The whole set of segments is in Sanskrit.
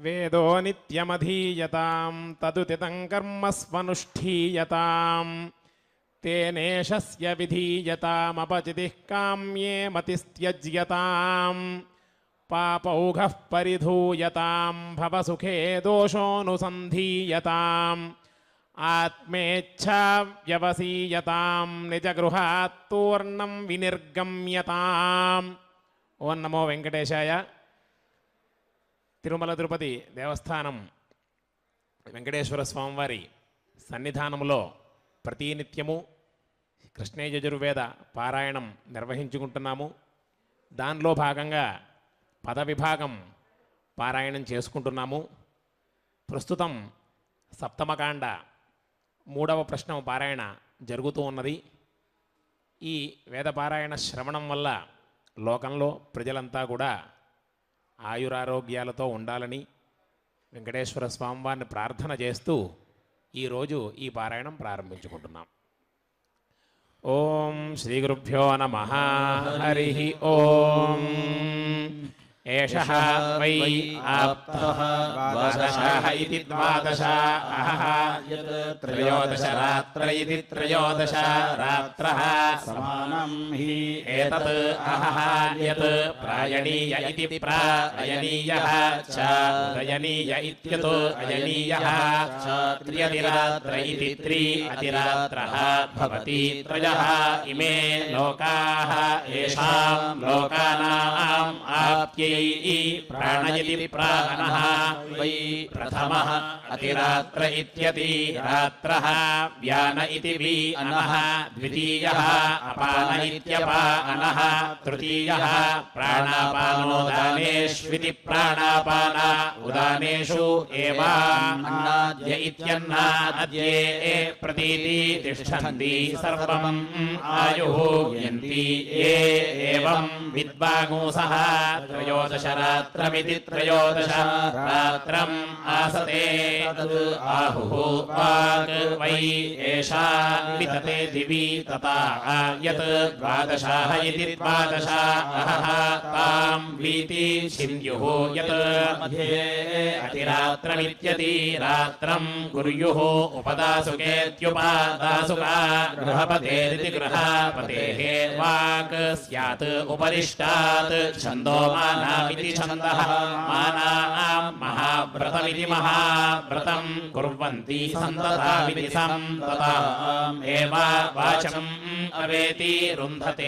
వేదో నిత్యమధీయతాం తదుతితం కర్మ స్వనుష్ఠీయతాం తేనేషస్య విధీయతామపచితిః కామ్యే మతిస్త్యజ్యతాం పాపౌఘః పరిధూయతాం భవసుఖే దోషోనుసంధీయతాం ఆత్మేచ్ఛా వ్యవసీయతాం నిజగృహాత్తూర్ణం వినిర్గమ్యతాం. ఓం నమో వెంకటేశాయ. తిరుమల తిరుపతి దేవస్థానం వెంకటేశ్వర స్వామివారి సన్నిధానంలో ప్రతినిత్యము కృష్ణయజుర్వేద పారాయణం నిర్వహించుకుంటున్నాము. దానిలో భాగంగా పద విభాగం పారాయణం చేసుకుంటున్నాము. ప్రస్తుతం సప్తమకాండ 3వ ప్రశ్న పారాయణ జరుగుతూ ఉన్నది. ఈ వేద పారాయణ శ్రవణం వల్ల లోకంలో ప్రజలంతా కూడా ఆయురారోగ్యాలతో ఉండాలని వెంకటేశ్వర స్వామివారిని ప్రార్థన చేస్తూ ఈరోజు ఈ పారాయణం ప్రారంభించుకుంటున్నాం. ఓం శ్రీ గురుభ్యో నమః. హరి ఓం. ఏషః వై ఆప్తః ద్వాదశః ఇతి ద్వాదశాః త్రయోదశ రాత్ర ఇతి త్రయోదశ రాత్రః సమానం హి ఏతత్ అహః యత్ ప్రాయణీయ ఇతి ప్రాయణీయః చ ఉదయనీయ ఇత్యత్ అయనీయః చ త్రియతిరాత్ర ఇతి త్రి అతిరాత్రః భవతి త్రయః ఇమే లోకాః ఏషాం లోకానాం ఆప్యై ప్రాణయతి ప్రాణః వై ప్రథమః అతిరాత్ర ఇత్యతి రాత్రః వ్యాన ఇతి వీనః ద్వితీయః అపాన ఇత్యపానః తృతీయః ప్రాణాపానోదానేష్వితి ప్రాణాపాన ఉదానేషు ఏవాన్నాద్య ఇత్యన్నాద్యే ప్రతీతి తిష్టంతి సర్వం ఆయుః యంతి ఏవం విద్వాంగుసః త్రయోదశ రాత్రమితి త్రయోదశ రాత్రం ఆసతే తద్ ఆహుః వాక్ వై ఏషా వితతే దివి తతా యత్ ద్వాదశాః ఇతి ద్వాదశాః తాం వీతి చింద్యుః యత్ మధ్యే అతిరాత్రమిత్యతి రాత్రం కుర్యుః ఉపదాసుకేత్యుపదాసుకా గృహపతేరితి గృహపతేః వాక్ స్యాత్ ఉపరిష్టాత్ ఛందోమానామితి ఛందః మానాం మహావ్రతమితి మహావ్రతం కుర్వంతి సంతతామితి సంతతాం ఏవ వాచం అవేతి రుంధతే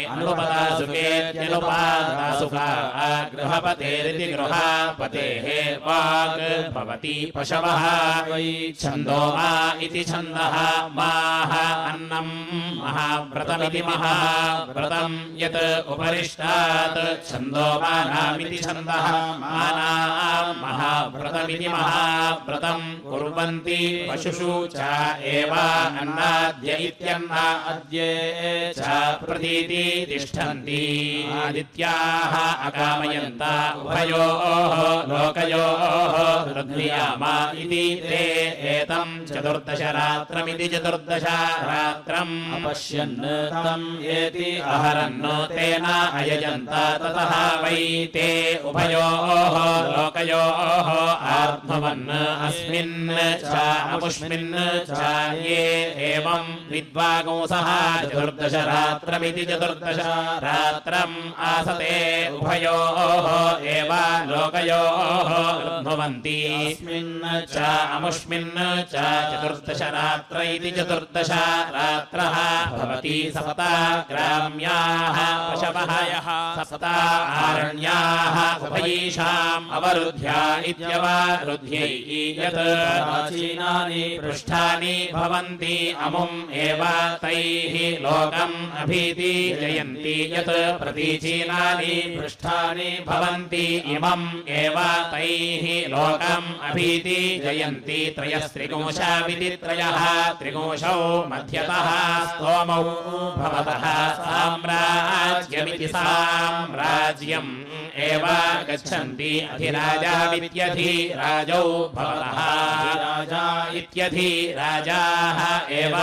అనుపదాసుకేత్యనుపదాసుకా గృహపతేరితి గృహపతేః వాక్ భవతి పశవః వై ఛందోమా ఇతి ఛందః మాః అన్నం మహావ్రతమితి మహావ్రతం యత్ ఉపరిష్టాత్ ఛందోమానామితి ఛందః మానాం మహావ్రతమితి మహావ్రతం కుర్వంతి పశుషు చ ఏవ అన్నాద్య ఇత్యన్నాద్యే చ ప్రతీతి తిష్టంతి ఆదిత్యాః అకామయంత ఉభయోః లోకయోః రుద్రియామ ఇతి తే ఏతం చతుర్దశ రాత్రమితి చతుర్దశ రాత్రం అపశ్యన్ తం ఏతి అహరన్ తేన అయజంత తతః వై తే ఉభయోః లోకయోః ఆర్ధ్వవన్ అస్మిన్ చ అపుష్మిన్ చ ఏ ఏవం విద్వాంగుసః చతుర్దశ రాత్రమితి చతుర్దశ రాత్రం ఆసతే ఉభయోః ఏవ లోకయోః ఉద్భవంతి అస్మిన్ చ అముష్మిన్ చ చతుర్దశ రాత్ర ఇతి చతుర్దశ రాత్రః భవతి సప్త గ్రామ్యాః పశవః యః సప్త ఆరణ్యాః ఉభయీషాం అవరుధ్య ఇత్యవరుధ్యై యత్ ప్రాచీనాని పృష్ఠాని భవంతి అముం ఏవ తైః లోకం అభీతి జయంతి యత్ ప్రతీచీనాని పృష్ఠాని భవంతి ఇమం ఏవ తైః లోకం అభీతి జయంతి త్రయస్త్రిగుంశావితి త్రయః త్రిగుంశౌ మధ్యతః స్తోమౌ భవతః సామ్రాజ్యమితి సామ్రాజ్యం एव गच्छन्ति अधिराजा विद्यधिराजौ भवतः राजा इत्यधिराजाः एव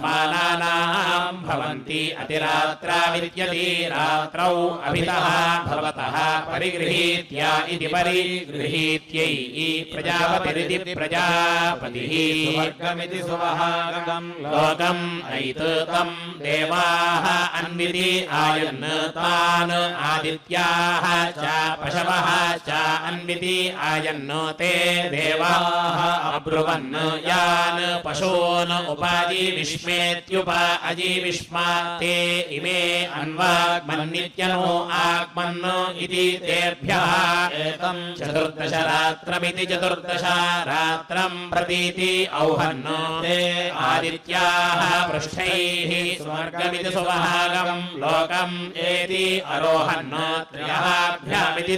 समानानां भवन्ति अतिरात्रा विद्यधिरात्रौ अभितः भवतः परिगृहीत्या इति परिगृहीत्यै प्रजापतिरिति प्रजापतिः सुवर्गमिति सुवहागम् लोकम् ऐततं देवाः अन्विति आयन् तान् आदित्याः च पशवः च अन्विति आयन् ते देवाः अब्रुवन् यान् पशून् उपाजीविष्मेत्युप अजीविष्मा ते इमे अन्वाग्मन्नित्यनो आग्मन् इति तेभ्यः एतं चतुर्दश रात्रमिति चतुर्दश रात्रं प्रतीति औहन् ते आदित्याः पृष्ठैः स्वर्गमिति सुवहागं लोकम् एति आरोहन् त्रयःभ्यामिति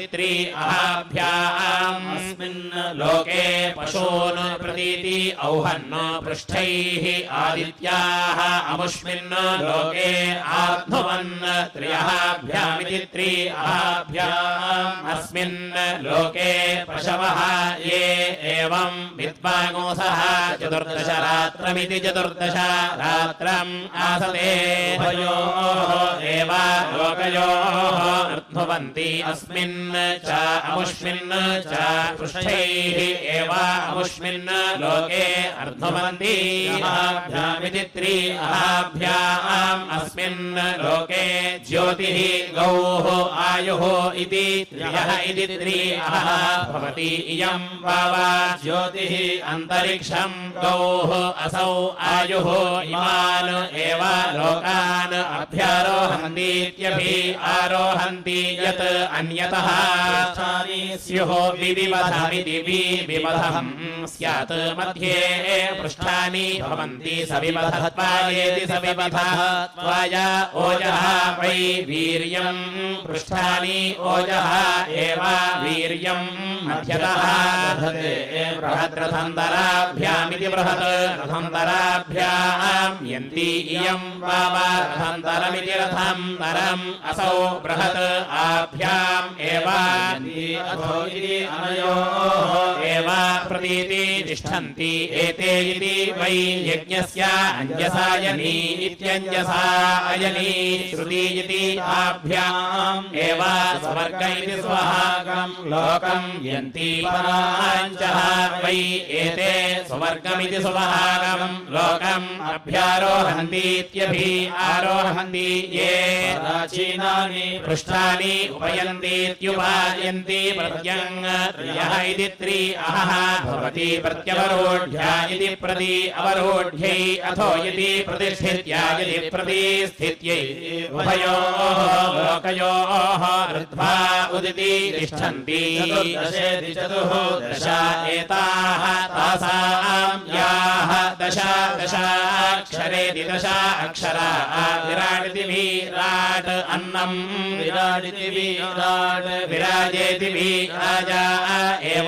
त्रिअहाभ्याम् अस्मिन् लोके पशून् प्रतीति औहन् पृष्ठैः आदित्याः अमुष्मिन् लोके आध्नुवन् त्रयःभ्यामिति त्रिअहाभ्याम् अस्मिन् लोके पशवः ये एवं विद्वांसः चतुर्दश रात्रमिति चतुर्दश रात्रम् आसते उभयोः एव लोकयोः अर्ध्नुवन्ति अस्मिन् च अमुष्मिन् च पृष्ठैः एव अमुष्मिन् लोके अर्ध्नुवन्ति अहाभ्यामिति त्रिअहाभ्याम् अस्मिन् लोके ज्योतिः गौः आयुः इति त्रियः इति त्रिअहः भवति इयं वावा ज्योतिः अन्तरिक्षं गौः असौ आयुः इमान् एव लोकान् अभ्यारोहन्तीत्यभि आरोहन्ति यत् अन्यतः स्युः विविधमिति विविधं स्यात् मध्ये पृष्ठानि भवन्ति सविवधत्वायेति सविवधत्वाय ओजः वै वीर्यं पृष्ठानि ओजः एव वीर्यं मध्यतः दधते बृहद्रथन्तराभ्यामिति बृहत् रथन्तराभ्याम् यन्ति इयं वावा रथन्तरमिति रथन्तरम् असौ बृहत् आभ्याम् एव यन्ति अथो इति अनयोः एव प्रतीति तिष्ठन्ति एते इति वै यज्ञस्य अञ्जसायनी इत्यञ्जसा अयनी श्रुति इति आभ्याम् एव स्वर्ग इति स्वहागम् लोकम् यन्ति पराञ्चः वै एते स्वर्गमिति स्वहागम् लोकम् अभ्यारोहन्तीत्यभि आरोहन्ति ये प्राचीनानि पृष्ठानि उपयन्तीत्युपायन्ति प्रत्यङ् त्रयः इति त्रिअहः भवति प्रत्यवरोढ्या इति प्रति अवरोढ्यै अथो यदि प्रतिष्ठित्या यदि प्रतिस्थित्यै उभयोः लोकयोः ऋत्वा उदिति तिष्ठन्ति चतुर्दशेति चतुर्दश एताः तासां याः दश दशाक्षरेति दश अक्षरा विराडिति विराट् अन्नं विराडिति विराट् विराजेति विराजा एव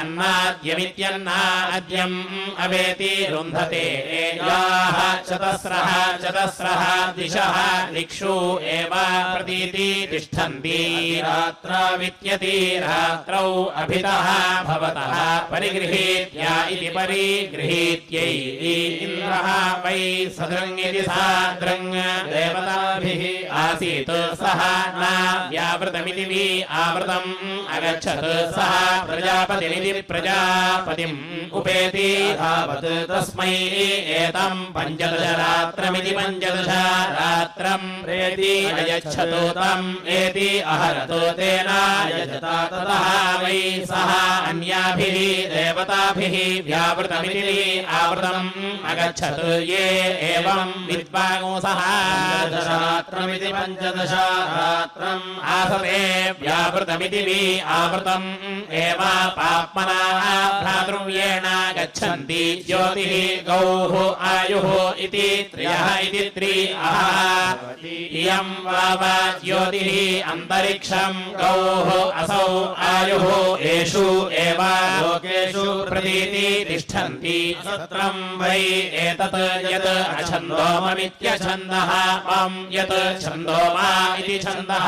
अन्नाद्यमित्यन्नाद्यम् अवेति रुन्धते याः चतस्रः चतस्रः दिशः दिक्षु एव प्रतीति तिष्ठन्ति रात्रावित्यति रात्रौ अभितः भवतः परिगृहीत्या इति परिगृहीत्यै इन्द्रः वै सदृङ् इति सादृङ् देवताभिः आसीत् सः न व्यावृतमिति वि आवृतम् अगच्छत् सः प्रजापतिमिति प्रजापतिम् उपेति तावत् तस्मै एतं पञ्चदश रात्रमिति पञ्चदश रात्रम् प्रेति अयच्छतु तम् एति अहरतु तेन यजता ततः वै सः अन्याभिः देवताभिः व्यावृतमिति आवृतम् अगच्छत् ये एवं विद्वांसः पञ्चदशरात्रमिति पञ्चदश रात्रम् आसते व्यावृतमिति वि आवृतम् एव पाप्मनाः भ्रातृव्येण गच्छन्ति ज्योतिः गौः आयुः इति त्रयः इति त्रिअहः इयं वावा ज्योतिः अन्तरिक्षं गौः असौ आयुः एषु एव लोकेषु प्रतीति तिष्ठन्ति सत्रं वै एतत् यत् अछन्दोममित्यछन्दः मम यत् छन्दोमा इति छन्दः मम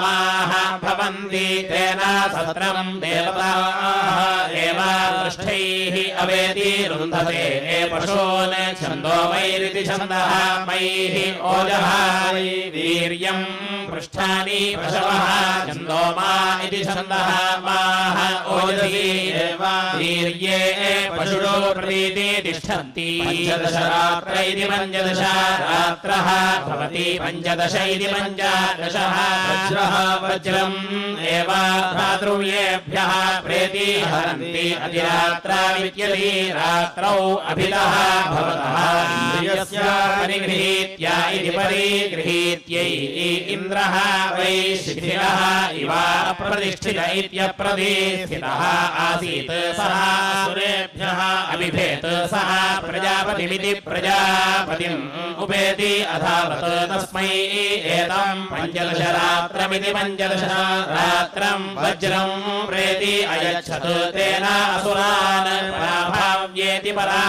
कामाः भवन्ति तेन सत्रम् देवताः एव पृष्ठैः अवेति रुन्धते पशून् छन्दो वैरिति छन्दः मयिः ओजः वीर्यम् पृष्ठानि पशवः छन्दो मा इति छन्दः माः ओजसी वीर्ये पशुषो प्रतीति तिष्ठन्ति पञ्चदश रात्र इति पञ्चदश रात्रः भवति पञ्चदश इति पञ्चदशः वज्रः वज्रम् एव भ्रातृव्येभ्यः प्रेति हरन्ति अधिरात्रा विद्यति रात्रौ अभितः भवतः इन्द्रियस्य परिगृहीत्य इति परिगृहीत्यै इन्द्रः वै शिथिलः इव प्रतिष्ठित इत्यप्रतिष्ठितः आसीत् सः सुरेभ्यः अभिभेत् सः प्रजापतिमिति प्रजापतिम् उपेति अधावत् तस्मै एतम् पञ्चदश रात्रमिति पञ्चदश रात्रम् वज्रम् प्रेति अयच्छत् तेन असुरान् पराभाव्येति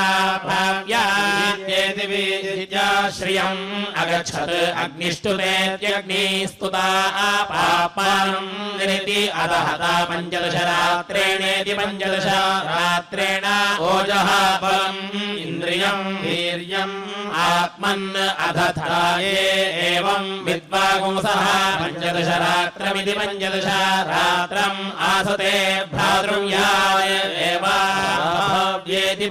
पराभाव्येति विद्या श्रियम् अगच्छत् अग्निष्टुतेत्यग्निस्तुता पापानम् निरिति अदहता पञ्चदश रात्रेणेति पञ्चदश रात्रेण ओजः बलम् इन्द्रियम् वीर्यम् आत्मन् अधथा एवम् विद्वागुंसः पञ्चदश रात्रमिति पञ्चदश रात्रम् आसते भ्रातृव्याय एव भाव्येति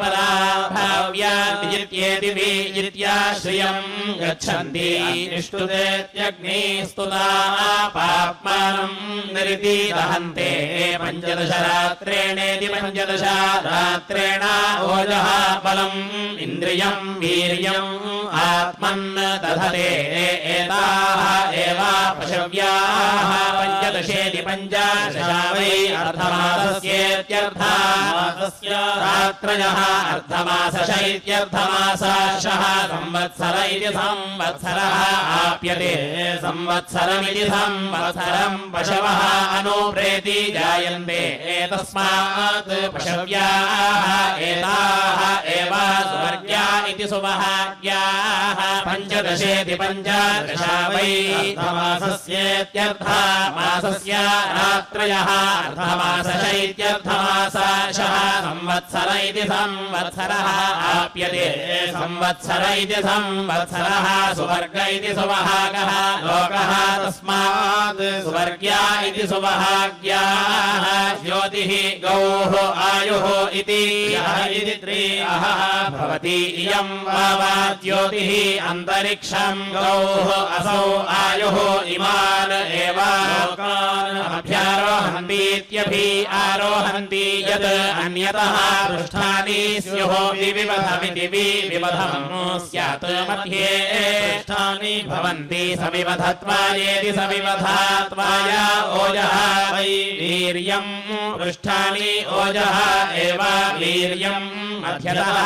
पराभाव्याति विजित्या श्रियम् गच्छन्ति निष्ठुतेत्यग्निस्तुता पाप्मानम् निरिति दहन्ते पञ्चदश रात्रेणेति पञ्चदश रात्रेण ओजः बलम् इन्द्रियम् वीर्यम् आत्मन् दधते एताः एव पशव्याः पञ्चदशेति पञ्चदशा वै अर्धमासस्येत्यर्थः रात्रयः अर्धमासश इत्यर्थमासशः संवत्सर इति संवत्सरः आप्यते संवत्सरमिति संवत्सरम् पशवः अनुप्रेति जायन्ते तस्मात् पशव्याः एताः एव सुवर्ग्या इति सुवहाग्याः पञ्चदशेति पञ्चदशा वै अर्धमासस्येत्यर्थः मासस्य रात्रयः अर्धमासश इत्यर्थमासशः संवत्सर इति संवत्सरः आप्यते संवत्सर इति संवत्सरः सुवर्ग इति सुवहागः लोकः तस्मात् सुवर्ग्या इति सुवहाग्याः ज्योतिः गौः आयुः इति त्रियः भवति इयम् वावा ज्योतिः अन्तरिक्षम् गौः असौ आयुः इमान् एव लोकान् अभ्यारोहन्तीत्यभि आरोहन्ति यत् अन्यतः पृष्ठानि स्युः विविधमिति विविधम् स्यात् मध्ये पृष्ठानि भवन्ति सविवधत्वायेति सविवधात्वाय ओजः वै वीर्यम् पृष्ठानि ओजः एव वीर्यम् मध्यतः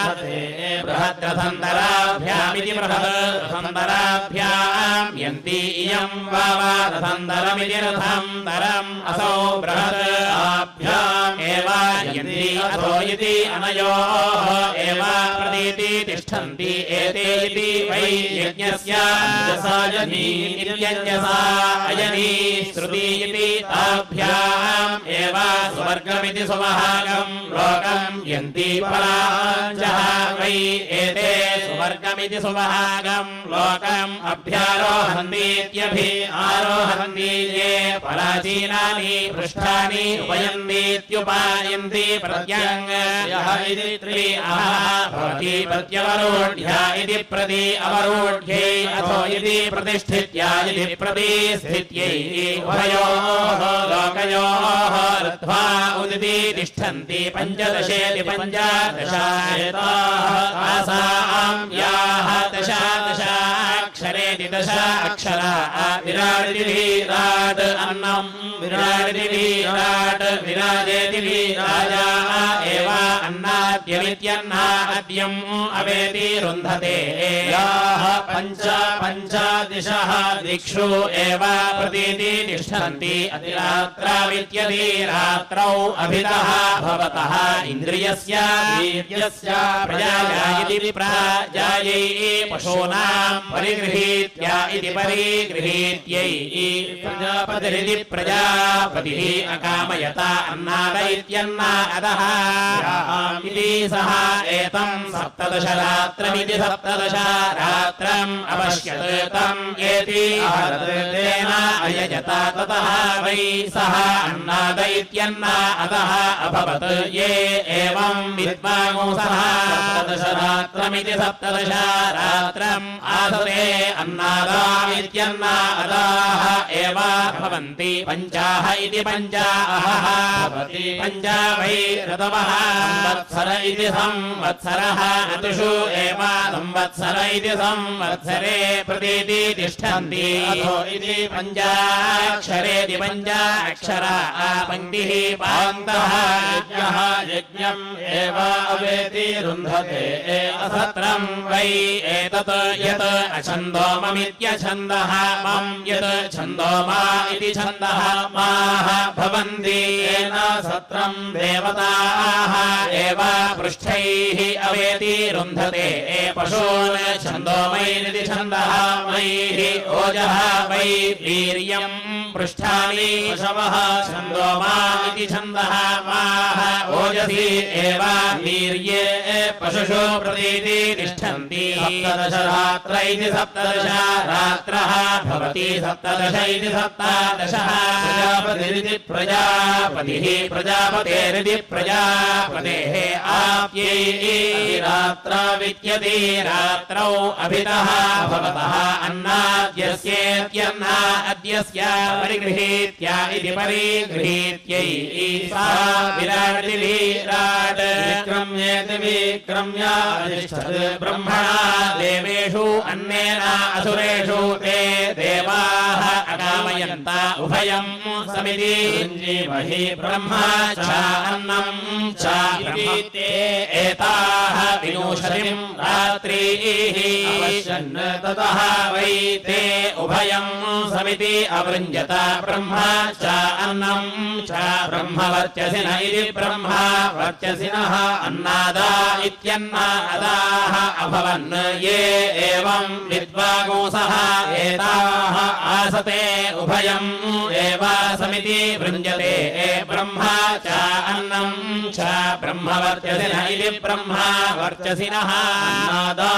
बृहद्रथन्तराभ्यामिति बृहद्रथन्तराभ्याम् यन्ति इयम् वावा रथन्तरमिति रथन्तरम् असौ बृहदाभ्याम् एव यन्ति अथो इति अनयोः एव प्रतीति तिष्ठन्ति एते इति वै यज्ञस्य यसायनी इत्यञ्जसा अयनी श्रुति इति ताभ्याम् एव स्वर्गमिति सुवहागम् लोकम् यन्ति पराञ्जः वै एते सुवर्गमिति सुवहागम् लोकम् अभ्यारोहन्तीत्यभि आरोहन्ति ये पराचीनानि पृष्ठानि उपयन्तीत्युपायन्ति प्रत्यङ्गयः इति त्रियः भवति प्रत्यवरोढ्या इति प्रति अवरोढ्यै अथो इति प्रतिष्ठित्या इति प्रतिस्थित्यै उभयोः लोकयोः रत्वा उदिति तिष्ठन्ति पञ्चदशेति पञ्चदशा तासाम् याः दशाक्षरेति दश अक्षरा विराडिति विराट् अन्नम् विराडिति विराट् विराजेति विराजा एव अन्नाद्यमित्यन्ना अद्यम् अवेति रुन्धते याः पञ्चदिशः दिक्षु एव प्रतीति तिष्ठन्ति अतिरात्रावित्यति रात्रौ अभितः भवतः इन्द्रियस्य वीर्यस्य प्रजायै प्रजायै पशूनां परिगृही गृहीत्या इति परिगृहीत्यै प्रजापतिरिति प्रजापतिः अकामयता अन्नाद इत्यन्ना अदः इति सः एतं 17 रात्रमिति 17 रात्रम् अपश्यत् तम् एति तेन अयजता ततः वै सः अन्नाद इत्यन्ना अदः अभवत् ये एवं विद्वांसः 17 रात्रमिति 17 रात्रम् आसते अन्नादा इत्यन्ना अदाः एव भवन्ति पञ्चाः इति पञ्चाहः भवति पञ्चा वै ऋतवः संवत्सर इति संवत्सरः ऋतुषु एव संवत्सर इति संवत्सरे प्रतीति तिष्ठन्ति अथो इति पञ्चाक्षरेति पञ्चाक्षरा पङ्क्तिः पान्तः यज्ञः यज्ञम् एव अवेति रुन्धते असत्रम् वै एतत् यत् अछन्दोममित्यछन्दः मम् यत् छन्दोमा इति छन्दः माः भवन्ति येन सत्रम् देवताः एव पृष्ठैः अवेति रुन्धते पशून् छन्दोमैरिति छन्दः मयैः ओजः वै वीर्यम् पृष्ठानि पशवः छन्दोमा इति छन्दः माः ओजसि एव वीर्ये पशुषु प्रतीति तिष्ठन्ति 17 रात्र इति 17 रात्रः भवति 17 इति 17 प्रजापतिरिति प्रजापतिः प्रजापतेरिति प्रजापतेः आप्यै रात्रा विद्यते रात्रौ अभितः भवतः अन्नाद्यस्येत्यन्ना अद्यस्य परिगृहीत्या इति परिगृहीत्यै सा विराटिति विराट् विक्रम्येति विक्रम्या अधिष्ठत् ब्रह्मणा देवेषु अन्नेन असुरेषु ते देवाः अकामयन्ता उभयम् समिति जीवहि ब्रह्मा च अन्नम् च ते एताः विनूषतिम् रात्रीः अवश्यन् ततः वै ते उभयम् समिति अवृञ्जत ब्रह्मा च अन्नम् च ब्रह्मवर्चसिन इति ब्रह्मा वर्चसिनः अन्नादा इत्यन्नादाः अभवन् ये एवं विद्वांसः एताः आसते उभयम् एव समिति वृञ्जते ब्रह्मा च अन्नम् च ब्रह्मवर्चसिन इति ब्रह्मा वर्चसिनः अन्नादा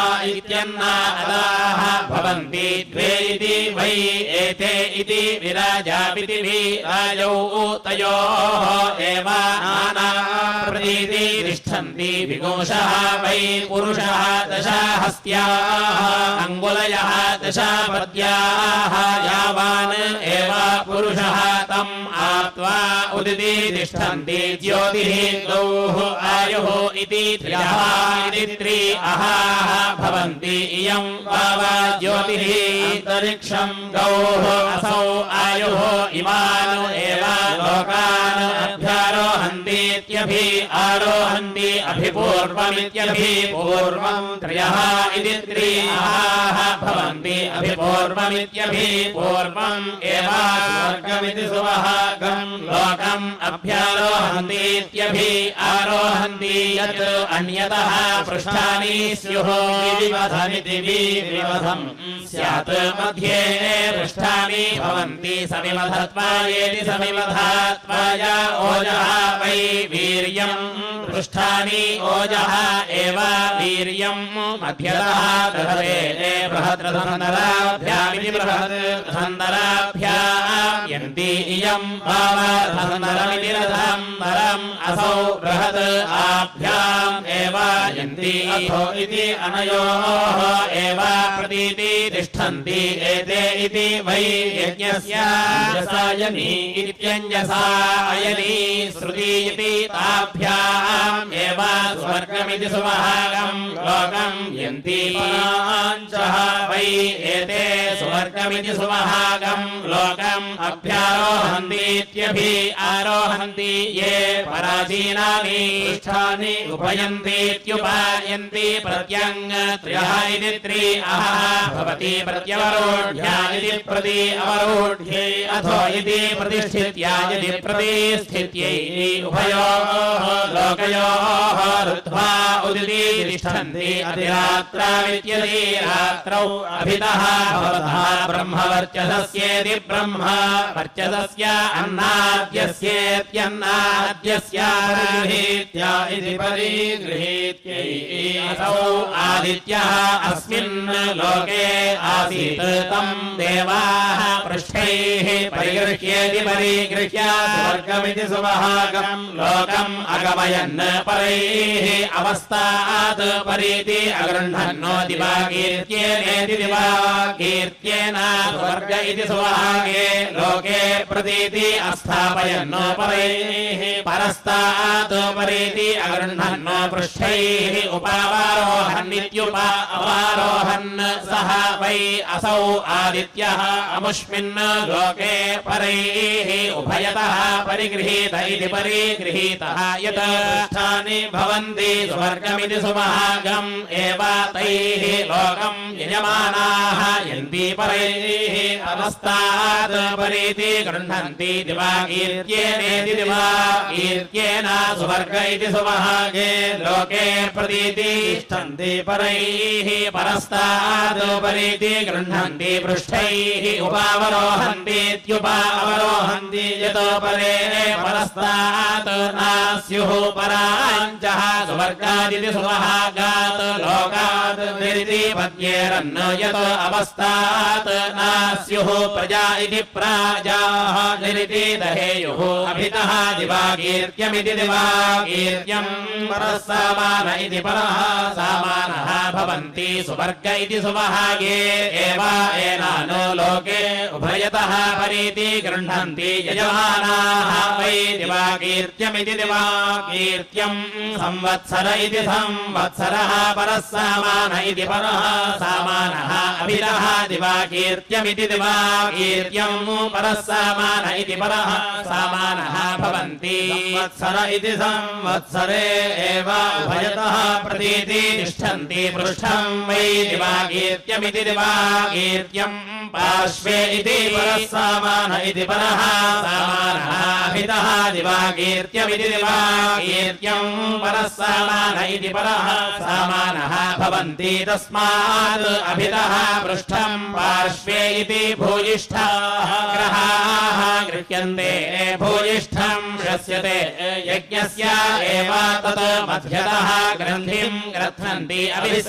इत्यन्नादाः भवन्ति द्वे इति वै एते इति विराजापिति विराजौ तयोः एव नाना प्रतीति तिष्ठन्ति विगोषः वै पुरुषः दशहस्त्याः अङ्गुलयः दशपद्याः यावान् एव पुरुषः तम् आप्त्वा उदिति तिष्ठन्ति ज्योतिः गौः आयुः इति त्र्यः इति त्रिअः भवन्ति इयं वावा ज्योतिः अन्तरिक्षं गौः असौ आयुः इमान् एव लोकान् अभ्यारोहन्तीत्यभि आरोहन्ति अभिपूर्वमित्यभिपूर्वं त्रयः इति त्रिअः भवन्ति अभिपूर्वमित्यभिपूर्वम् एव स्वर्गमिति सुवहागम् लोकम् अभ्यारोहन्तीत्यभि आरोहन्ति यत् अन्यतः पृष्ठानि स्युः विविधमिति विविधम् स्यात् मध्ये पृष्ठानि भवन्ति सविवधत्वायेति सविवधत्वाय ओजः वै वीर्यम् पृष्ठानि ओजः एव वीर्यम् मध्यतः दधते बृहद्रथन्दराभ्यामिति बृहद्रथन्दराभ्याम् यन्ति इयम् भावरथन्दरमिति रथन्दरम् असौ बृहद् आभ्याम् एव यन्ति अथो इति अनयोः एव प्रतीति तिष्ठन्ति एते इति वै यज्ञस्य यसायनी इत्यञ्जसा अयनी श्रुति इति ताभ्याम् एव स्वर्गमिति सुवहागम् लोकम् यन्ति पराञ्चः वै एते स्वर्गमिति सुवहागम् लोकम् अभ्यारोहन्ति उपयन्तीत्यभि आरोहन्ति ये पराचीनानि पृष्ठानि उपयन्तीत्युपायन्ति प्रत्यङ्गत्रयः इति त्रि अहः भवति प्रत्यवरोढ्या इति प्रति अवरोढ्ये अथो इति प्रतिष्ठित्या इति प्रतिष्ठित्यै उभयोः लोकयोः रुद्ध्वा उदिति तिष्ठन्ति अधिरात्राविद्यते रात्रौ अभितः भवतः ब्रह्मवर्चसस्येति ब्रह्म वर्चसस्य अन्नाद्यस्येत्यन्नाद्यस्य परिगृहीत्या इति परिगृहीत्यै असौ आदित्यः अस्मिन् लोके आसीत् तं देवाः पृष्ठैः परिगृह्येति परिगृह्य स्वर्गमिति सुवहागं लोकम् अगमयन् परैः अवस्थात् परीति अगृह्णन्नो दिवाकीर्त्येनेति दिवाकीर्त्येन स्वर्ग इति सुवहागे लोके प्रतीति अस्थापयन्नो परैः परस्तात् परीति अगृह्णन्नो पृष्ठैः उपावारोहन्नित्युपावारोहन् सः वै असौ आदित्यः अमुष्मिन् लोके परैः उभयतः परिगृहीत इति परिगृहीतः यत् पृष्ठानि भवन्ति स्वर्गमिति सुमहागम् एव तैः लोकम् यजमानाः यन्ति परैः अवस्थात् परीति गृह्णन्ति दिवाकीर्त्येनेति दिवाकीर्त्येन स्वर्ग इति सुमहागे लोके प्रतीति तिष्ठन्ति परैः परस्तात् परीति गृह्णन्ति पृष्ठैः उपावरोहन्तीत्युपावरोहन्ति यतो परे परस्तात् नास्युः पराञ्चः स्वर्गादिति सुवहागात् लोकात् निरितिपद्येरन् यतो अवस्थात् नास्युः प्रजा इति प्राजाः निरितिदहेयुः अभितः दिवाकीर्त्यमिति दिवाकीर्त्यम् परः सामान इति परः सामानः भवन्ति सुवर्ग इति सुवहागे एव एनानो लोके उभयतः परीति गृह्णन्ति यजमानाः वै दिवाकीर्त्यमिति दिवाकीर्त्यम् संवत्सर इति संवत्सरः परः सामान इति परः सामानः अभितः दिवाकीर्त्यमिति दिवाकीर्त्यम् परः सामान इति परः सामानः भवन्ति संवत्सर इति संवत्सरे एव उभयतः प्रतीति तिष्ठन्ति पृष्ठम् वै दिवाकीर्त्यमिति दिवाकीर्त्यम् पार्श्वे इति परः सामान इति परः सामानः अभितः दिवाकीर्त्यमिति दिवाकीर्त्यम् परः सामान इति परः सामानः भवन्ति तस्मात् अभितः पृष्ठम् पार्श्वे इति भूयिष्ठाः ग्रहाः गृह्यन्ते भूयिष्ठम् श्रस्यते यज्ञस्य एव तत् मध्यतः ग्रन्थिम् ग्रथन्ति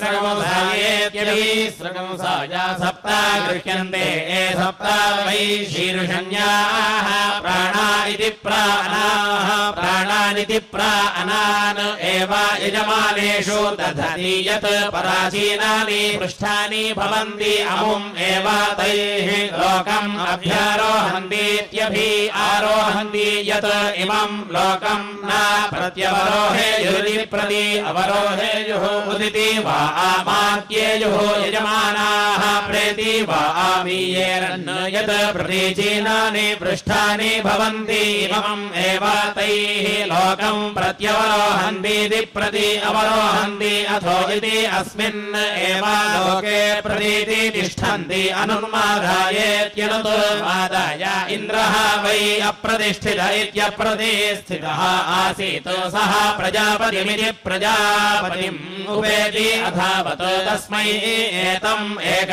अभिस्रगंसाय सप्त गृह्यन्ते सप्त वै शीर्षण्याः प्राणा इति प्राणाः प्राणानिति प्राणान् एव यजमानेषु दधति यत् पराचीनानि पृष्ठानि भवन्ति अमुम् एव तैः लोकम् अभ्यारोहन्तीत्यभि आरोहन्ति यत् इमम् लोकम् न प्रत्यवरोहेयुरिति प्रति अवरोहेयुः उदिति वा आमात्येयुः यजमानाः प्रेति वा आमीयेरन् यत् प्रतीचीनानि पृष्ठानि भवन्ति इमम् एव तैः लोकम् प्रत्यवरोहन्तीति प्रति अवरोहन्ति अथो इति अस्मिन् एव लोके प्रतीति तिष्ठन्ति अनुन्मादायेत्यनुतो मादाय इन्द्रः वै अप्रतिष्ठित इत्यप्रतिष्ठितः आसीत् सः प्रजापतिमिति प्रजापतिम् उपेति अथावत् तस्मै एतम्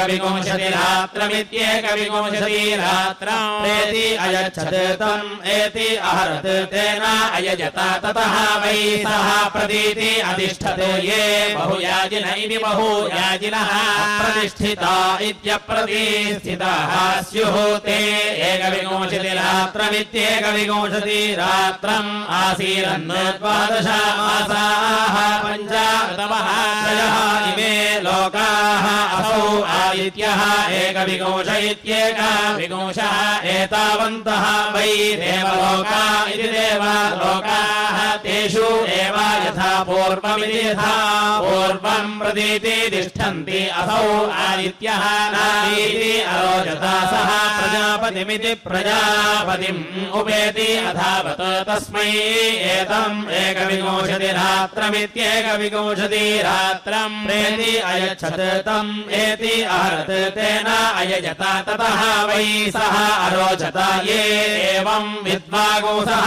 एकविंशतिरात्रमित्येकविंशतिरात्रम् प्रेति अयच्छत् तम् एति अहरत् तेन अयजत ततः वै सः प्रतीति अधिष्ठत् ये बहुयाजिन इति बहुयाजिनः प्रतिष्ठिता इत्यप्रतिष्ठिताः स्युः ते एकविंशतिरात्रमित्येकविंशतिरात्रम् आसीरन् 12 मासाः 5 ऋतवः त्रयः इमे लोकाः असौ आदित्यः एकविंश इत्येकविंशः एतावन्तः वै देवलोका इति देवलोकाः तेषु एव यथा पूर्वमिति यथा पूर्वम् प्रतीति तिष्ठन्ति असौ आदित्यः नामीति अरोचता सः प्रजापतिमिति प्रजापतिम् उपेति अथावत् तस्मै एतम् एकविंशतिरात्रमित्येकविंशतिरात्रम् प्रेति अयच्छत् तम् एति अहरत् तेन अयजता ततः वै सः अरोचत ये एवम् विद्वागो सः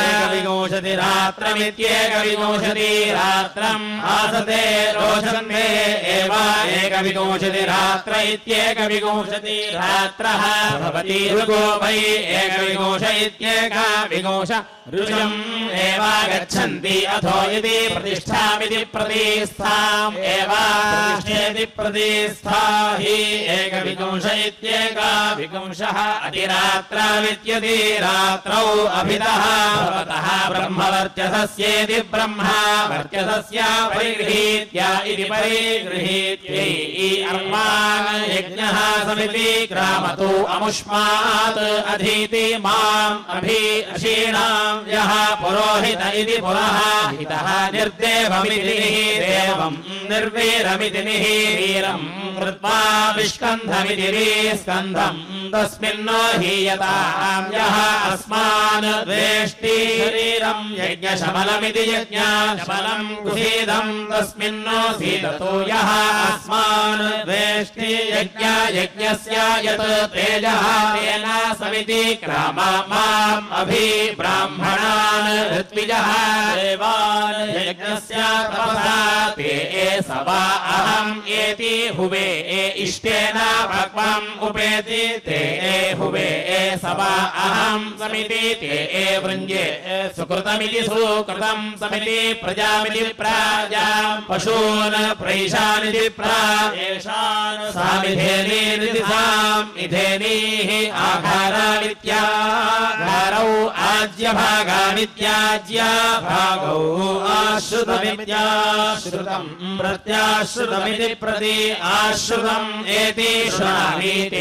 एकविंशतिरात्रमित्येकविंशतिरात्रम् आसते रोचन्ते एव एकविंशतिरात्र इत्येकविंशतिरात्रः भवति ऋगो वै एकविंश इत्येकविंश ऋजम् एव गच्छन्ति अथो यदि प्रतिष्ठामिति प्रतिष्ठाम् एव प्रतिष्ठेति प्रतिष्ठा हि एकविंश इत्येकविंशः अतिरात्रावित्यतिरात्रौ अभितः भवतः ब्रह्मवर्चसस्येति ब्रह्मा वर्चसस्य परिगृहीत्या इति परिगृहीत्यै अर्वान् यज्ञः समिति ग्रामतो अमुष्मात् अधीति माम् अभीषीणाम् यः पुरोहित इति पुरोहितः निर्देवमिति देवम् निर्वीरमिति वीरम् कृत्वा विस्कन्धमिति स्कन्धम् तस्मिन्नो हीयताम् यः अस्मान् द्वेष्टि शरीरम् यज्ञशमलमिति यज्ञशमलम् कुसीदम् तस्मिन्नो सीदतो यः अस्मान् द्वेष्टि यज्ञस्य यत् तेजः तेन समिति क्राम माम् अभिब्राह्मणान् ऋत्विजः देवान् यज्ञस्य तपसा ते सवा अहम् एति हुवे इष्टेन भक्वम् उपेति ते हुवे सवा अहम् समिति ते वृञ्जे सुकृतमिति सुकृतम् समिति प्रजामिति प्राजाम् पशून् प्रैषानिति प्रायेषान् सामिधेनीरिति सामिधेनीः आहारामित्याहारौ आज्यभागानित्याज्य भागौ आश्रुतमित्याश्रुतम् प्रत्याश्रुतमिति प्रति आश्रुतम् एति श्रुणामि ते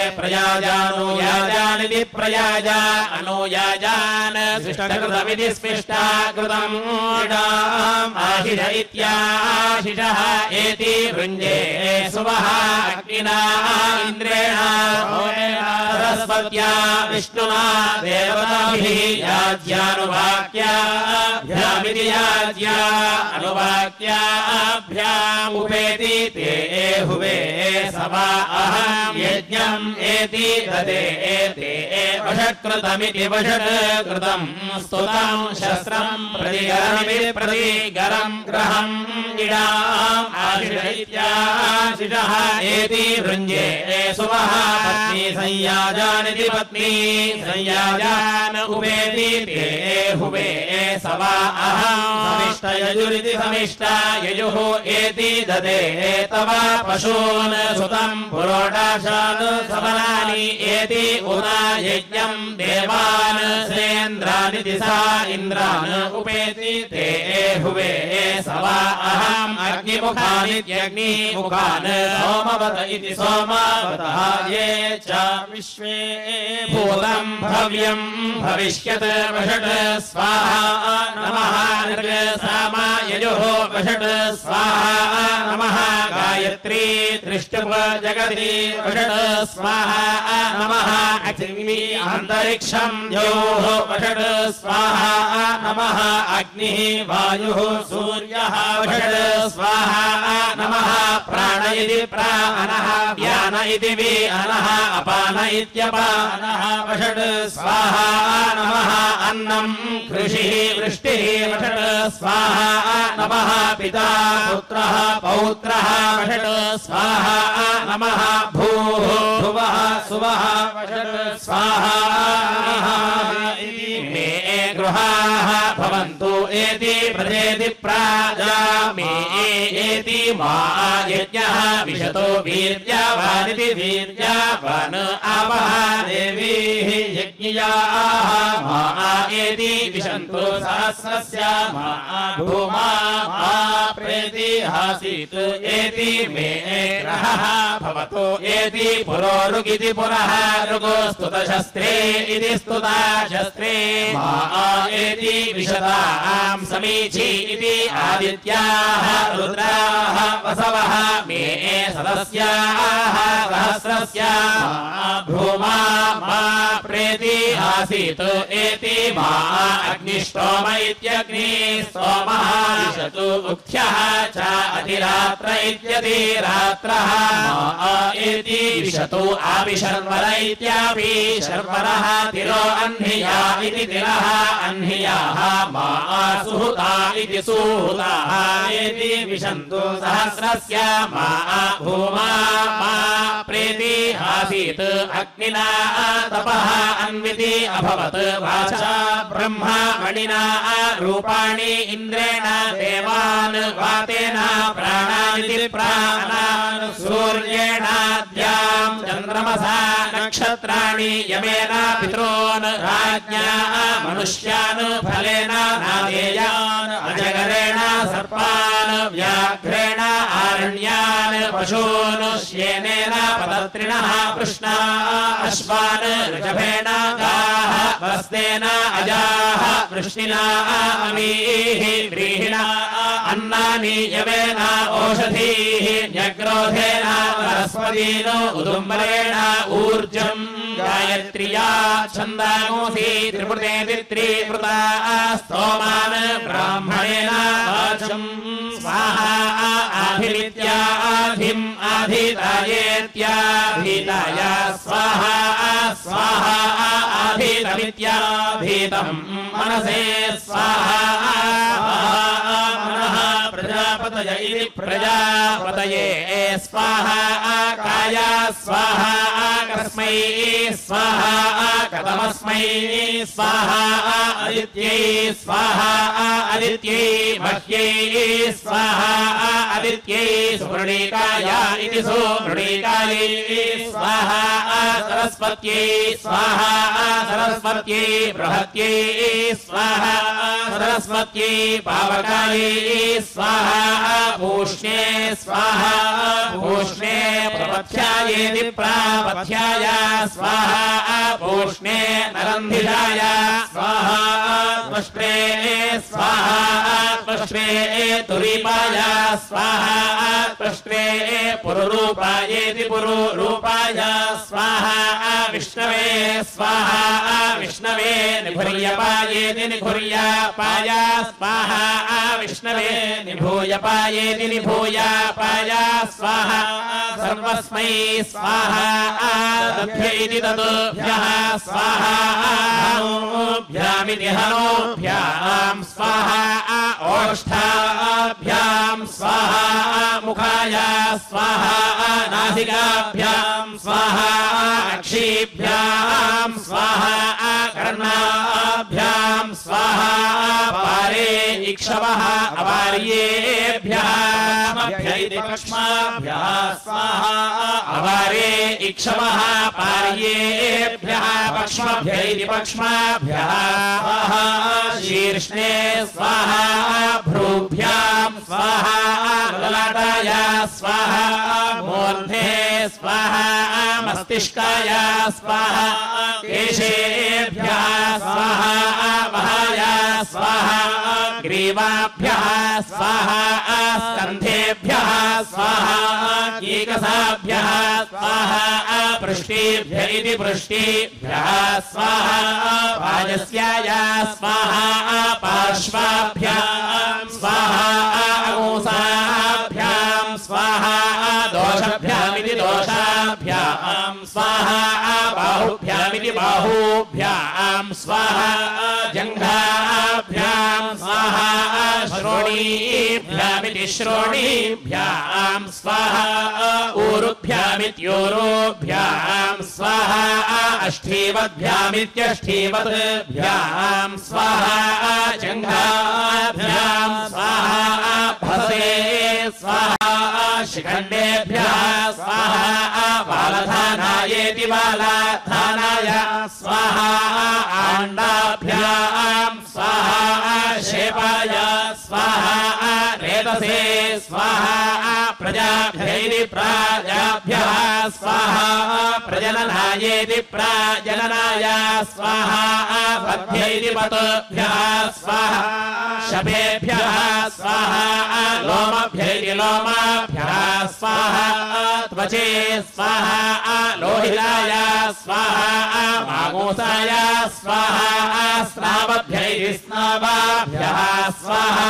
प्रयाजानुयाजानिति प्रयाजा अनुयाजान् स्पष्टकृतमिति स्पष्टाकृतम् आशिष इत्याशिषः एति वृञ्जे सुवः अग्निना इन्द्रेण सरस्वत्या विष्णुना देवताभिः याज्यानुवाक्याभ्यामिति याज्या अनुवाक्याभ्याम् उपेति ते हुवे सवा अहम् यज्ञम् एति ददे एते वषट्कृतमिति वषट्कृतम् स्तुतम् शस्त्रम् प्रतिगरमिति प्रतिगरम् ग्रहम् इडाम् आशिष इत्याशिषः एति वृञ्जे सुवः पत्नी संयाजानिति पत्नी संयाजान् उपेति ते हुवे सवा अहम् समिष्ट यजुरिति समिष्ट यजुः एति ददे तव पशून् सुतम् पुरोडाशान् सबलानि एति उदा यज्ञम् देवान् सेन्द्रानिति सा इन्द्रान् उपेति ते हुवे सवा अहम् अग्निमुखानित्यग्निमुखान् सोमवत इति सोमवतः ये च विश्वे भूतम् भव्यम् भविष्यत् वषट् स्वाहा नमः सामा यजुः वषट् स्वाहा नमः गायत्री त्रिष्टुप जगति वषट् स्वाहा नमः अग्नि अन्तरिक्षम् योः वषट् स्वाहा नमः अग्निः वायुः सूर्यः वषट् स्वाहा नमः प्राण इति प्राणः व्यान इति व्यानः अपान इत्यपानः वषट् स्वाहा नमः अन्नम् कृषिः वृष्टिः वषट् स्वाहा नमः पिता पुत्रः पौत्रः वषट् स्वाहा नमः भूः भुवः सुवः वषट् स्वाहा मे गृहाः भवन्तु एति प्रजेति प्राजा मे एति मा यज्ञः विशतो वीर्यवानिति वीर्यवान् आवः देवीः यज्ञयाः मा एति विशन्तु सहस्रस्य मा भूमा मा प्रेति हासीत् एति मे ग्रहः भवतु एति पुरोरुगिति पुनः ऋगुस्तुतशस्त्रे इति स्तुताशस्त्रे मा एति विशतां समीची इति आदित्याः रुद्राः वसवः मे सदस्याः सहस्रस्य भूमा मा प्रेति आसीत् एति मा अग्निष्टोम इत्यग्निः सोमः विशतु उक्थ्यः च अतिरात्र इत्यतिरात्रः मा एति विशतु आविशर्वर इत्याविशर्वरः तिरो अह्निया इति तिरः अह्नियाः मा सुहुता इति सुहुताः एति विशन्तु सहस्रस्य मा भूमा मा प्रेति आसीत् अग्निना तपः अन्विति अभवत् वाचा ब्रह्मणिना रूपाणि इन्द्रेण देवान् वातेन प्राणानिति प्राणान् सूर्येणाद्यां चन्द्रमसा नक्षत्राणि यमेन पितॄन् राज्ञा मनुष्यान् फलेन नादेयान् अजगरेण सर्पान् व्याघ्रेण आरण्यान् पशून् श्येनेन पदत्रिणः कृष्णा अश्वान् ऋषभेण गाः वस्तेन अजाः वृष्णिना अमीः व्रीहिणा अन्नानि यवेन ओषधीः न्यग्रोधेन वनस्पतीन् उदुम्बरेण ऊर्जम् गायत्र्या छन्दांसि त्रिपुटेति त्रिपुटा स्तोमान् ब्राह्मणेन वाचम् स्वाहा आधिरित्याधिम् आधितायेत्याधीताय स्वाहा स्वाहा आधितमित्याधीतम् मनसे स्वाहा मनः प्रजापतय इति प्रजापतये स्वाहा काय स्वाहा कस्मै स्वाहा कथमस्मै स्वाहा आदित्यै स्वाहा आदित्यै मह्यै स्वाहा आदित्यै सुमृणीकाय इति सुमृणीकायै स्वाहा सरस्वत्यै स्वाहा सरस्वत्यै बृहत्यै स्वाहा सरस्वत्यै पावकायै स्वाहा पूष्णे स्वाहा पूष्णे प्रपथ्यायेति प्रापथ्याय स्वाहा पूष्णे नरन्धिराय स्वाहा त्वष्ट्रे स्वाहा त्वष्ट्रे तुरीपाय स्वाहा त्वष्ट्रे पुरुरूपायेति पुरुरूपाय स्वाहा विष्णवे स्वाहा विष्णवे निभुर्यपायेति निभुर्यपाय स्वाहा विष्णवे निभूयपायेति निभूयपाय स्वाहा सर्वस्मै स्वाहा तभ्यैति ततुभ्यः स्वाहा हनोभ्यामिति हनोभ्यां स्वाहा ओष्ठाभ्यां स्वाहा मुखाय स्वाहा नासिकाभ्यां स्वाहा अक्षीभ्यां स्वाहा कर्णाभ्यां स्वाहा पारे इक्षवः अवार्येभ्यः इति पक्ष्माभ्यः स्वाहा अवारे इक्षवः पार्येभ्यः पक्ष्मभ्य इति पक्ष्माभ्यः स्वाहा शीर्ष्णे स्वाहा भ्रूभ्यां स्वाहा ललाटाय स्वाहा मूर्धे स्वाहा मस्तिष्काय स्वाहा केशेभ्यः स्वाहा वहाय स्वाहा ग्रीवाभ्यः स्वाहा स्कन्धेभ्यः स्वाहा कीकसाभ्यः स्वाहा पृष्ठेभ्य इति पृष्ठेभ्यः स्वाहा पादस्याय स्वाहा पार्श्वाभ्यां स्वाहा अङ्गुसाभ्यां स्वाहा दोषभ्यामिति दोषाभ्यां स्वाहा बाहुभ्यामिति बाहुभ्यां स्वाहा जङ्घाभ्यां स्वाहा श्रोणीभ्यामिति श्रोणीभ्यां स्वाहा ऊरुभ्यामित्योरुभ्यां स्वाहा अष्ठीवद्भ्यामित्यष्ठीवद्भ्यां स्वाहा जङ्घाभ्यां स्वाहा भसे स्वाहा शिखण्डेभ्यः स्वाहा बालधानायेति बालधानाय स्वाहा आण्डाभ्यां स्वाहा शेपाय स्वाहा रेतसे स्वाहा प्रजाभ्यैति प्राजाभ्यः स्वाहा प्रजननायेति प्राजननाय स्वाहा पद्भ्यैति पतुभ्यः स्वाहा शपेभ्यः स्वाहा लोमभ्यैति लोमाभ्यः स्वाहा त्वचे स्वाहा लोहिताय स्वाहा मागोसाय स्वाहा स्नावभ्यैति स्नावाभ्यः स्वाहा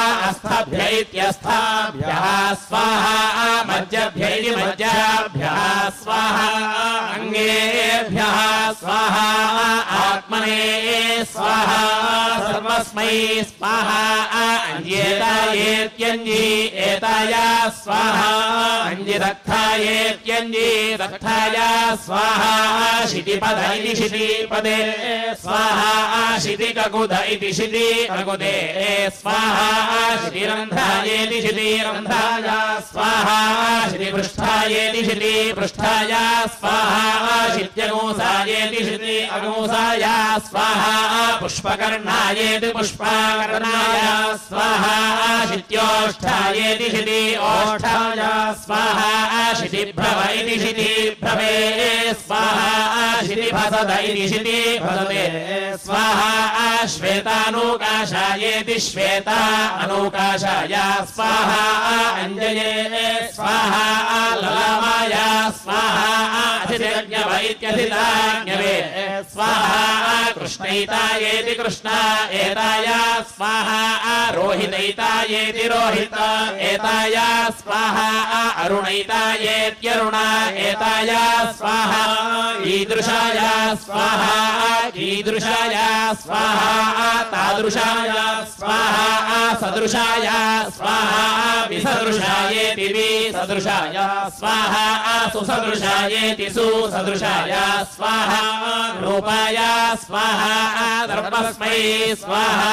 अस्थभ्यैत्यस्थाभ्यः स्वाहा मज्जभ्यैति मज्जाभ्यः स्वाहा अङ्गेभ्यः स्वाहा आत्मने स्वाहा सर्वस्मै स्वाहा अंजेतायेत्यञ्जी एताय स्वाहा अंजिदत्थायेत्यञ्जी दत्थाय स्वाहा शितिपद इति शितिपदे स्वाहा शितिककुद इति शितिककुदे स्वाहा शितिरन्ध्रायेति शितिरन्ध्राय स्वाहा शितिपृष्ठायेति शितिपृष्ठाय स्वाहा शित्यगोसायेति शित्यगोसाय स्वाहा पुष्पकर्णायेति पुष्पकर्णाय स्वाहा शित्योष्ठायेति शित्योष्ठाय स्वाहा शितिभ्रव इति शितिभ्रवे स्वाहा शितिभसद इति शितिभसदे स्वाहा श्वेतानूकाशायेति श्वेता अनूकाशाय स्वाहा अञ्जये स्वाहा ललामाय स्वाहा असितज्ञव इत्यसिताज्ञवे स्वाहा कृष्णैतायेति कृष्णा एताय स्वाहा रोहितैतायेति रोहित एताय स्वाहा अरुणैतायेत्यरुण एताय स्वाहा ईदृशाय स्वाहा कीदृशाय स्वाहा तादृशाय स्वाहा सदृशाय स्वाहा विसदृशायेति विसदृशाय स्वाहा सुसदृशायेति सुसदृशाय स्वाहा रूपाय स्वाहा धर्मस्मै स्वाहा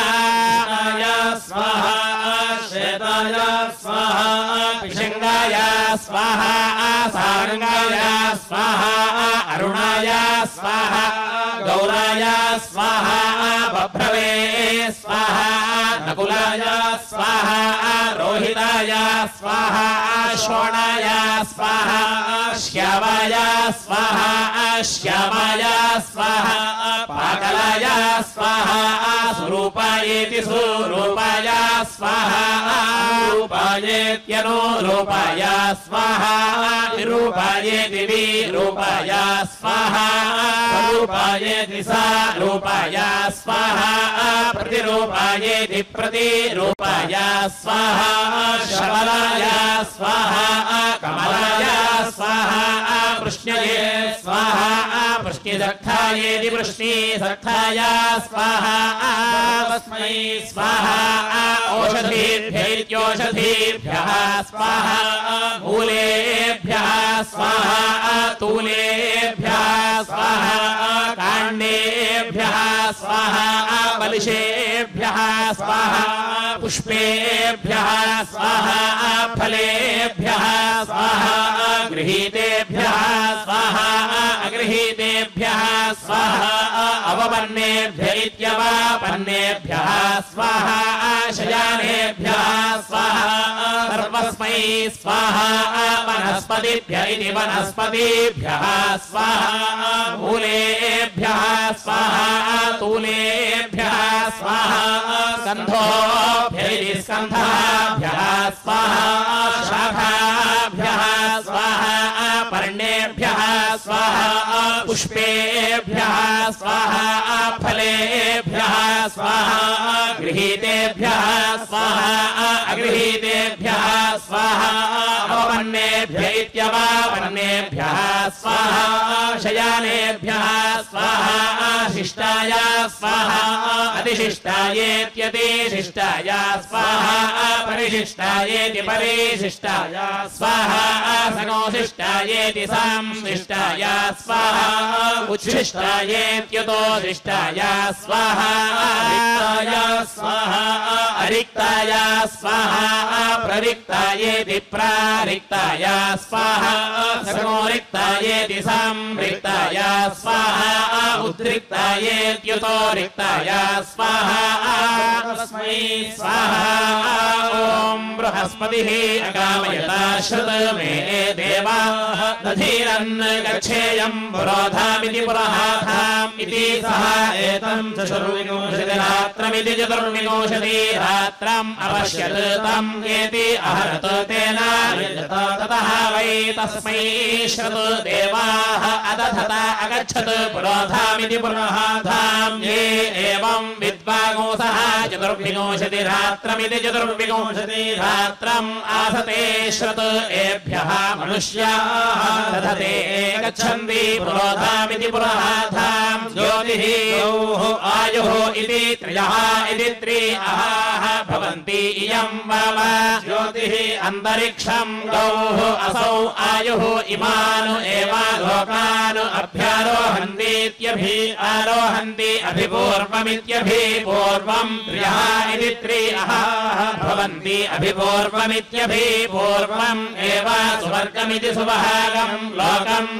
स्वाहा श्वेताय स्वाहा पिशङ्गाय स्वाहा सारङ्गाय स्वाहा अरुणाय स्वाहा गौराय स्वाहा बभ्रवे स्वाहा नकुलाय स्वाहा रोहिताय स्वाहा श्रवणाय स्वाहा श्यामाय स्वाहा श्यामाय स्वाहा पाकलाय स्वाहा स्वरूपायेति स्वरूपाय स्वाहा रूपायेत्यनुरूपाय स्वाहा निरूपायेति विरूपाय स्वाहा रूपायेति सारूपाय स्वाहा प्रतिरूपायेति प्रतिरूपाय स्वाहा शबलाय स्वाहा कमलाय स्वाहा कृष्णये स्वाहा वृष्णिदग्धायेति वृष्णिदग्धाय स्वाहा तस्मै स्वाहा औषधीभ्यैत्योषधीभ्यः स्वाहा मूलेभ्यः स्वाहा तूलेभ्यः स्वाहा काण्डेभ्यः स्वाहा बलिशेभ्यः स्वाहा पुष्पेभ्यः स्वाहा फलेभ्यः स्वाहा गृहीतेभ्यः स्वाहा अगृहीतेभ्यः स्वाहा अवपन्नेभ्य इत्यवपन्नेभ्यः स्वाहा शयानेभ्यः स्वाहा सर्वस्मै स्वाहा वनस्पतिभ्य इति वनस्पतिभ्यः स्वाहा मूलेभ्यः स्वाहा तूलेभ्यः स्वाहा स्कन्धोभ्य इति स्कन्धाभ्यः स्वाहा शाखाभ्यः स्वाहा पर्णेभ्यः स्वाहा पुष्पेभ्यः स्वाहा फलेभ्यः स्वाहा गृहीतेभ्यः स्वाहा अगृहीतेभ्यः स्वाहा अवपन्नेभ्य इत्यवपन्नेभ्यः स्वाहा शयानेभ्यः स्वाहा शिष्टाय स्वाहा अधिशिष्टायेत्यतिशिष्टाय स्वाहा परिशिष्टायेति परिशिष्टाय स्वाहा सगोशिष्टायेति संशिष्टाय स्वाहा उच्छिष्टायेत्युतोशिष्टाय स्वाहा रिक्ताय स्वाहा अरिक्ताय स्वाहा प्ररिक्तायेति प्रारिक्ताय स्वाहा सगोरिक्तायेति संरिक्ताय स्वाहा उद्रिक्तायेत्युतो रिक्ताय स्वाहा तस्मै स्वाहा ॐ बृहस्पतिः अकामयता श्रुतमे देवाः दधीरन् गच्छेयं पुरोधामिति पुरहाधाम् इति सः एतं चतुर्विंशतिरात्रमिति चतुर्विंशतिरात्रम् अपश्यत् तम् एति अहरत तेन ततः वै तस्मै श्रुतु देवाः अदधत अगच्छत् पुरोधामिति पुरहाधाम् ये एवं विद्वागोसः चतुर्विंशतिरात्रमिति चतुर्विंशतिरात्रम् आसते श्रुत एभ्यः मनुष्याः दधते गच्छन्ति पुरोधामिति पुरहाधाम् ज्योतिः गौः आयुः इति त्रयः इति त्रिअहाः भवन्ति इयं वाव ज्योतिः अन्तरिक्षं गौः असौ आयुः इमानु एव लोकानु आरोहन्ति अभिपूर्वमित्यभिपूर्वं त्रयः इति त्रिअहाः भवन्ति अभिपूर्वमित्यभिपूर्वम् एव सुवर्गमिति सुभागं लोकम्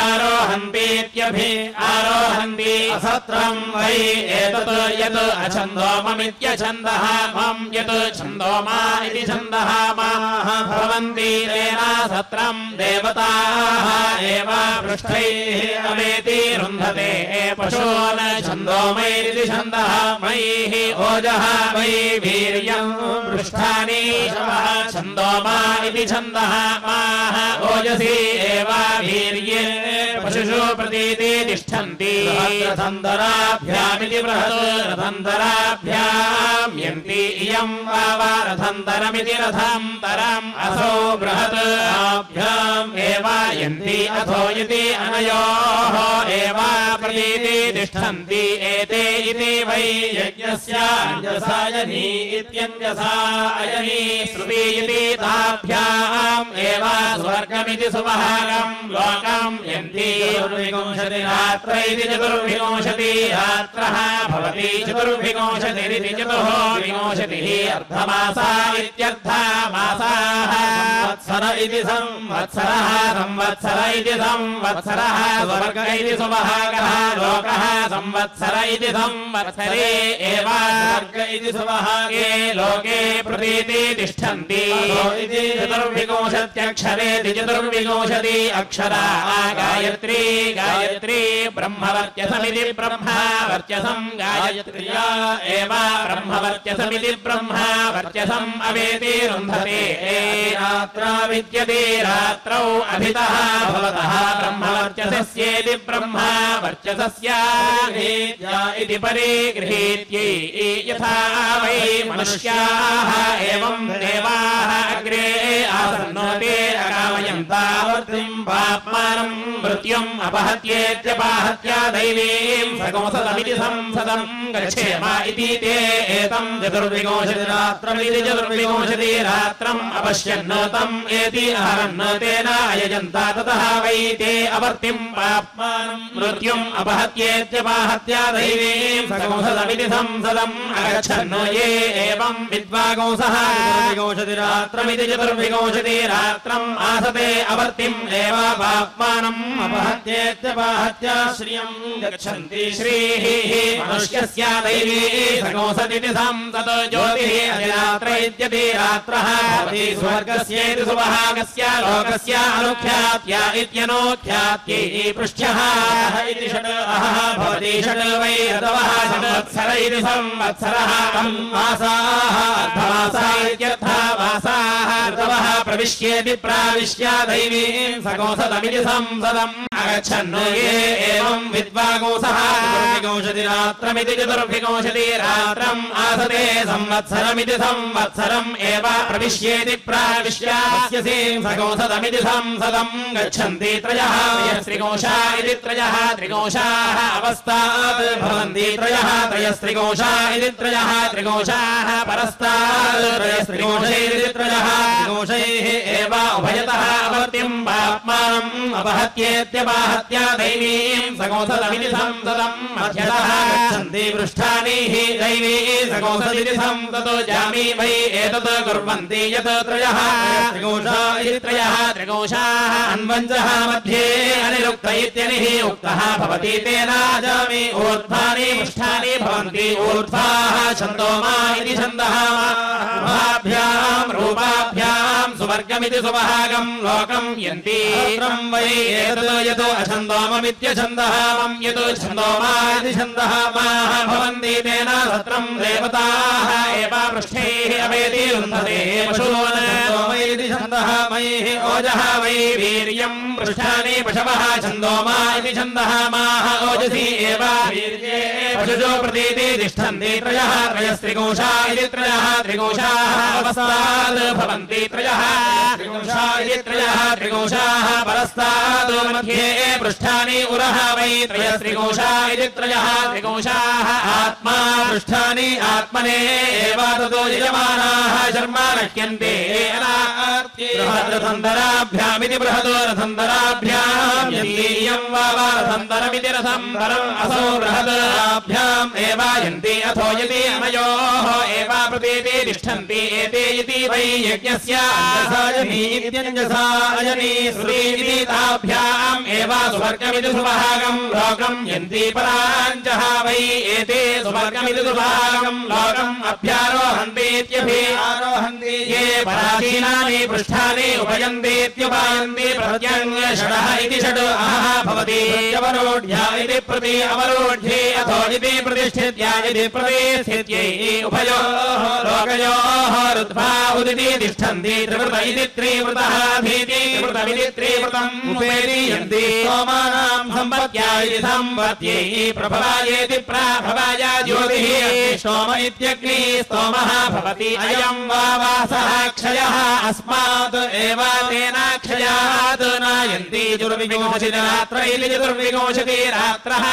अभ्यारोहन्तीत्यभिआरोहन्ति असत्रं वै एतत् यत् अछन्दोममित्यछन्दः मं यत् छन्दोमा इति छन्दः माः भवन्ति तेन सत्रं देवताः एव पृष्ठैः अवेति रुन्धते पशून् छन्दोमैरिति छन्दः मयैः ओजः वै वीर्यं पृष्ठानि छन्दोमा इति छन्दः माः ओजसि एव वीर्ये पशुषु प्रतीति तिष्ठन्ति रथन्तराभ्यामिति बृहत् रथन्तराभ्याम् यन्ति इयं वाव रथन्तरमिति रथन्तरम् असौ बृहत् आभ्याम् एव यन्ति अथो इति अनयोः एव प्रतीति तिष्ठन्ति एते इति वै यज्ञस्य अञ्जसायनी इत्यञ्जसायनी श्रुति इति ताभ्याम् एव स्वर्गमिति सुभागम् लोकम् यन्ति चतुर्विंशतिरात्र इति चतुर्विंशतिरात्रः भवति चतुर्विंशतिरिति चतुर्विंशतिः अर्धमासा इत्यर्धमासाः संवत्सर इति संवत्सरः संवत्सर इति संवत्सरः स्वर्ग इति सुभागः लोकः संवत्सर इति संवत्सरे एव स्वर्ग इति सुभागे लोके प्रतीति तिष्ठन्ति इति चतुर्विंशत्यक्षरे चतुर्विंशति अक्षरा गायत्री गायत्री ब्रह्मवर्चसमिति ब्रह्मवर्चसं गायत्र्या एव ब्रह्मवर्चसमिति ब्रह्मवर्चसम् अवेति रुन्धते रात्रा विद्यते रात्रौ अभितः भवतः ब्रह्मवर्चसस्येति ब्रह्मवर्चसस्य इति परिगृहीत्यै यथा वै मनुष्याः एवं देवाः अग्रे आसन्नोते अकामयन्तावर्तिं पाप्मानं मृत्युम् अपहत्येत्यपाहत्या दैवीं सगोसदमिति संसदं गच्छेम इति ते एतं चतुर्विंशतिरात्रमिति चतुर्विंशतिरात्रम् अपश्यन्नोतम् एति अहरन् तेन अयजन्ता ततः वै ते अवर्तिं पाप्मानं मृत्युम् अपहत्येत्यपाहत्या दैवीं सगोसदमिति संसदम् अगच्छन्नो ये एवं विद्वागोंसः चतुर्विंशतिरात्रमिति चतुर्विंशतिरात्रम् आसते अवर्तिम् एव पाप्मानम् अपहत्येत्यपाहत्या श्रियम् गच्छन्ति श्रीः मनुष्यस्य दैवी सगोंसदिति संसद ज्योतिः अधिरात्र इत्यपि रात्रः भवति स्वर्गस्येति सुभागस्य लोकस्य अनुख्यात्या इत्यनोख्यात्यै पृष्ठ्यः इति षड् अहः भवति षड् वै ऋतवः संवत्सर इति संवत्सरः मासाः अर्धमासा इत्यर्थमासाः ऋतवः प्रविश्येति प्राविश्य दैवीं सगोंसदमिति संसदम् अगच्छन् ये एवं विद्वागोंसः त्रयस्त्रिंशतिरात्रमिति चतुर्विंशति रात्रम् आसते संवत्सरमिति संवत्सरम् एव प्रविश्येति प्राविश्य सगोसदमिति संसदम् गच्छन्ति त्रयः त्रयस्त्रिकोशा इति त्रयः त्रिकोशाः अवस्तात् भवन्ति त्रयः त्रयस्त्रिकोशा इति त्रयः त्रिकोशाः परस्तात् त्रयस्त्रिकोशैरिति त्रयः त्रिकोशैः एव उभयतः अवर्तिम् पाप्मानम् अपहत्येत्यपाहत्य दैवीम् सगोसदमिति संसदम् मध्यतः गच्छन्ति पृष्ठानि हि दैवी सगोसदिति संसदो जामि वै एतत् कुर्वन्ति यत् त्रयः त्रिकोशा इति त्रयः त्रिकोशाः अन्वञ्जः मध्ये अनिरुक्त इत्यनिः उक्तः भवति तेन जामि ऊर्ध्वानि पृष्ठानि भवन्ति ऊर्ध्वाः छन्दोमा इति छन्दः रूपाभ्याम् सुवर्गमिति सुभागम् लोकम् यन्ति वै एतत् यतो अछन्दोममित्यछन्दः यतो छन्दोमा इति छन्दः माः भवन्ति तेन सत्रम् देवताः एव पृष्ठैः अवेति रुन्धते पशून् इति छन्दः मयिः ओजः वै वीर्यम् पृष्ठानि पशवः छन्दोमा इति छन्दः माः ओजसि एव वीर्ये पशुजो प्रतीति तिष्ठन्ति त्रयः त्रयस्त्रिकोशा इति त्रयः त्रिकोशाः अवस्तात् भवन्ति त्रयः त्रिकोशा इति त्रयः त्रिकोशाः परस्तात् मध्ये पृष्ठानि उरः वै त्रयस्त्रिकोशा इति त्रयः त्रिकोशाः आत्मा पृष्ठानि आत्मने एव ततो यजमानाः शर्मा रक्ष्यन्ते बृहद्रथन्दराभ्यामिति बृहदो रथन्दराभ्याम् यल्लीयम् वा रथन्दरमिति रथन्दरम् असौ बृहदाभ्याम् एव यन्ति अथो यदि अनयोः एव प्रतीति तिष्ठन्ति एते इति वै यज्ञस्य अञ्जसा अजनी सुरीति ताभ्याम् एव सुवर्गमिति सुभागम् लोकम् यन्ति पराञ्जः वै एते सुवर्गमिति सुभागम् लोकम् अभ्यारोहन्तीत्यभिरोहन्ति ये पराधीनानि पृष्ठानि उपयन्तीत्युपायन्ति प्रत्यङ्गषडः इति षड् अहः भवति अवरोढ्या इति प्रति अवरोढ्ये अथो इति प्रतिष्ठित्या इति प्रतिष्ठित्यै उभयोः लोकयोः रुद्ध्वा उदिति तिष्ठन्ति त्रिवृत इति त्रिवृतः भीति त्रिवृतमिति त्रिवृतम् उपेदीयन्ति सोमानाम् सम्पत्त्या इति सम्पत्त्यै प्रभवायेति प्राभवाय ज्योतिः सोम इत्यग्नि स्तोमः भवति अयम् वा वासः क्षयः अस्मात् एव तेन क्षयात् नायन्ति चतुर्विंशतिरात्र इति चतुर्विंशति रात्रः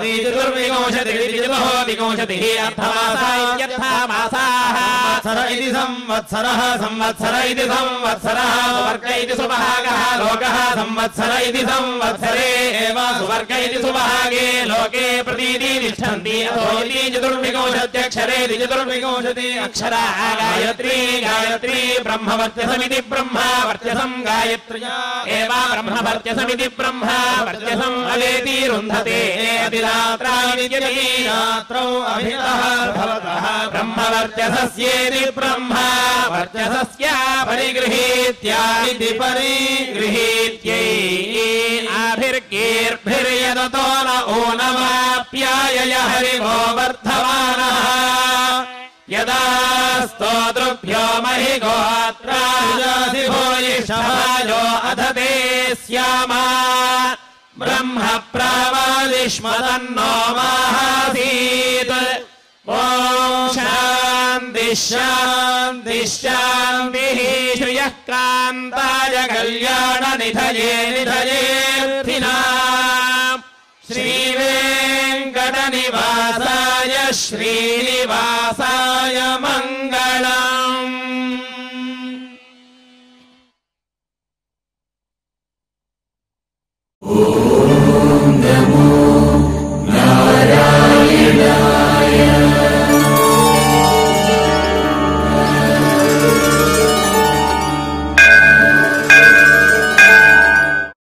चतुर्विंशतिः अर्थमासा इत्यर्थमासाः इति संवत्सरः संवत्सर इति संवत्सरः सुवर्ग इति सुभागः लोकः संवत्सर इति संवत्सरे एव सुवर्ग इति सुभागे लोके प्रतीति तिष्ठन्ति अथो इति चतुर्विंशत्यक्षरे चतुर्विंशति अक्षरा गायत्री गायत्री ब्रह्मवर्चसमिति ब्रह्मा वर्चसम् गायत्र्या एव ब्रह्मवर्चसमिति ब्रह्मा वर्चसम् अवेति रुन्धते रात्रौ अभितः भवतः ब्रह्मवर्चसस्येति ब्रह्मा वर्चसस्य परिगृहीत्या इति परिगृहीत्यै आभिर्गीर्भिर्यदतो न ऊनमाप्यायय हरिवो वर्धमानः यदा स्तोतृभ्यो महि गोत्रादिभूयिषभाजो अधते स्यामा ब्रह्म प्रावादिष्मदन्नो माहासीत् ॐ शान्तिः शान्तिः शान्तिः श्रियः कान्ताय कल्याणनिधये निधयेऽर्थिनाम् श्रीवेङ्कटनिवासाय श्रीनिवासाय मङ्गलम्।